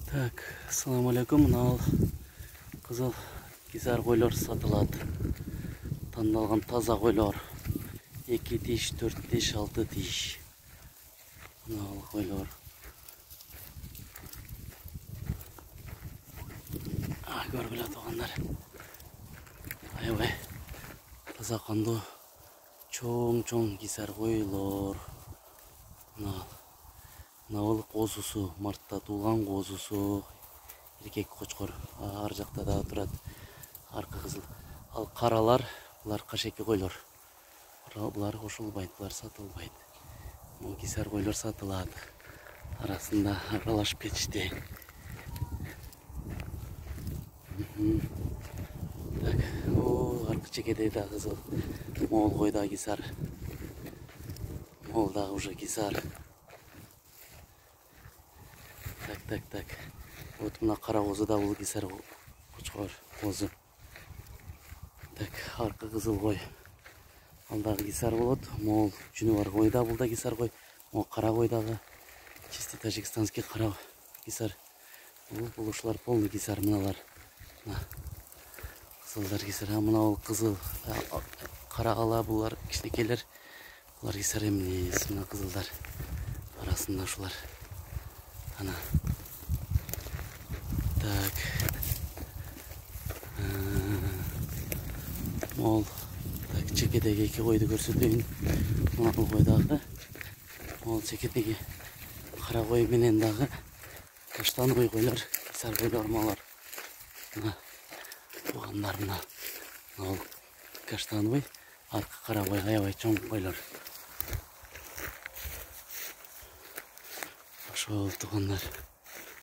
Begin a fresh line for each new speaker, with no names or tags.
Так, ассаламу алейкум. Мынау қызыл кизар қойлар сатылады. Таңдалған таза қойлар. 2 тиш, 4 тиш, 6 тиш. Мынау қойлар. Көргілі туғандар. Аябай таза қанды чоң кизар қойлар. Мынау қозысы, мартта туылған қозысы. Еркек қочқор ар жақта да тұрады. Арқы қызыл. Ал қаралар, бұлар қашеке қойлар. Бұлар қошылбайды, бұлар сатылбайды. Бұл кизар қойлар сатылады. Арасында аралашып кетішті. Так, арқы чекеде да қызыл. Мол қойда кизар. Молдағы уже кизар. Так. Вот мына қара қозы да бұл кизар қошқор қозы. Так, арқы қызыл қой. Алдағы кизар болады. Мол жүні бар қойда бұл да кизар қой. Мол қара қойдағы чисті тажикстанский қара кизар. Бұл ұшылар полный кизар мыналар. Қызылдар кизар. Мынау қызыл қара ала бұлар кішнекелер. Бұлар кизар емес. Мына қызылдар арасында ұшылар. Ана. Так. Мол. Так, чекедегі 2 қойды көрсетейін. Мына қойдағы. Мол чекедегі қара қой менен дағы каштан қойлар, кизар қойлар малар. Туғандар мына. Мол каштан қой, арқы қара қой, аябай чоң қойлар. Ошол туғандар.